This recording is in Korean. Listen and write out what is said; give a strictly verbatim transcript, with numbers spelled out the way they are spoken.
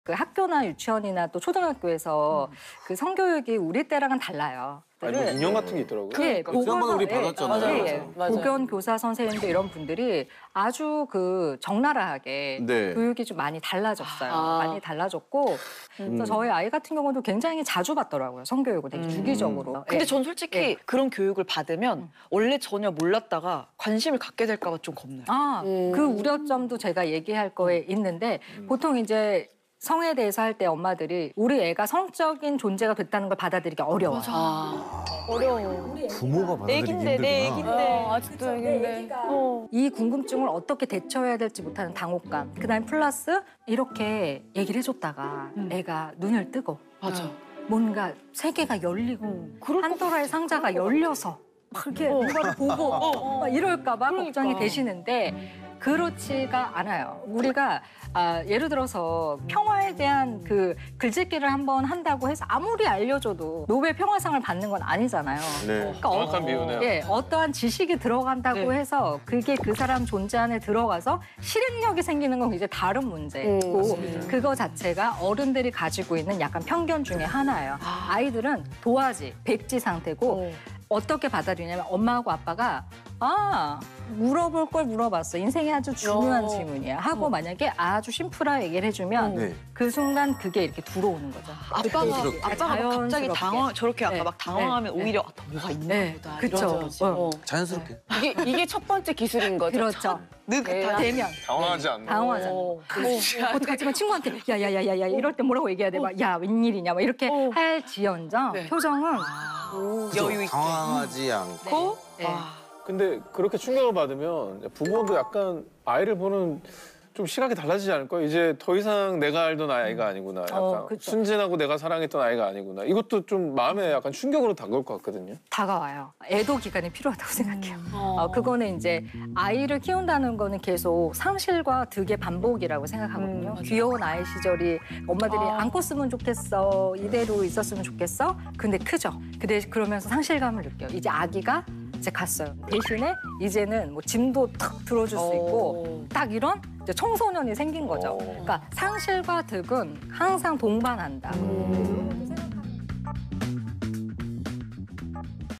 그 학교나 유치원이나 또 초등학교에서 음. 그 성교육이 우리 때랑은 달라요. 아니 뭐 인형 같은 게 있더라고요. 예, 그러니까 지난번에 우리 받았잖아요. 예, 예. 맞아요. 보건 교사 선생님들 이런 분들이 아주 그 적나라하게 네. 교육이 좀 많이 달라졌어요. 아. 많이 달라졌고 그래서 음. 저희 아이 같은 경우도 굉장히 자주 받더라고요. 성교육을 되게 음. 주기적으로. 근데 예. 전 솔직히 예. 그런 교육을 받으면 원래 전혀 몰랐다가 관심을 갖게 될까 봐 좀 겁나요. 아, 음. 그 우려점도 제가 얘기할 거에 있는데 보통 이제 성에 대해서 할 때 엄마들이 우리 애가 성적인 존재가 됐다는 걸 받아들이기 어려워요. 아. 어려워. 부모가 받아들이기 애긴데 내 힘들구나. 애긴데. 어, 아직도 애긴데. 어. 이 궁금증을 어떻게 대처해야 될지 못하는 당혹감. 그다음 플러스 이렇게 얘기를 해줬다가 음. 애가 눈을 뜨고 맞아. 뭔가 세계가 열리고 그럴 판도라의 상자가 열려서 막 이렇게 뭔가를 보고 막 이럴까 봐 그러니까. 걱정이 되시는데 그렇지가 않아요. 우리가 아, 예를 들어서 평화에 대한 그 글짓기를 한번 한다고 해서 아무리 알려줘도 노벨 평화상을 받는 건 아니잖아요. 네. 그러니까 정확한 어, 비유네요. 예, 어떠한 지식이 들어간다고 네. 해서 그게 그 사람 존재 안에 들어가서 실행력이 생기는 건 이제 다른 문제고 음, 그거 자체가 어른들이 가지고 있는 약간 편견 중에 하나예요. 아. 아이들은 도화지, 백지 상태고 어. 어떻게 받아들이냐면 엄마하고 아빠가 아 물어볼 걸 물어봤어. 인생에 아주 중요한 어. 질문이야. 하고 만약에 아주 심플하게 얘기를 해주면 네. 그 순간 그게 이렇게 들어오는 거죠. 아빠가 자연스럽게. 아빠가 막 갑자기 자연스럽게. 당황 저렇게 아까 네. 막 당황하면 네. 오히려 아, 더 뭐가 있나 네. 보다. 그쵸. 이러는 거지. 어. 어. 자연스럽게. 이게 이게 첫 번째 기술인 거죠. 그렇죠. 느긋하게. 되면 당황하지 않는. 당황하잖아. 어. 어떡하지만 친구한테 야야야야야 이럴 때 뭐라고 얘기해야 돼? 막 야 웬일이냐 막 이렇게 어. 할지언정 네. 표정은 여유 있게. 당황하지 않고. 네. 와. 근데 그렇게 충격을 받으면 부모도 약간 아이를 보는 좀 시각이 달라지지 않을까요? 이제 더 이상 내가 알던 아이가 아니구나. 약간 어, 그쵸. 순진하고 내가 사랑했던 아이가 아니구나. 이것도 좀 마음에 약간 충격으로 다가올 것 같거든요. 다가와요. 애도 기간이 필요하다고 생각해요. 어. 어, 그거는 이제 아이를 키운다는 거는 계속 상실과 득의 반복이라고 생각하거든요. 음, 맞아요. 귀여운 아이 시절이 엄마들이 아. 안고 쓰면 좋겠어, 이대로 있었으면 좋겠어. 근데 크죠. 근데 그러면서 상실감을 느껴요. 이제 아기가 이제 갔어요. 대신에 이제는 뭐 짐도 탁 들어줄 수 있고 어. 딱 이런 이제 청소년이 생긴 거죠. 어. 그러니까 상실과 득은 항상 동반한다. 음. 그렇게 생각해요.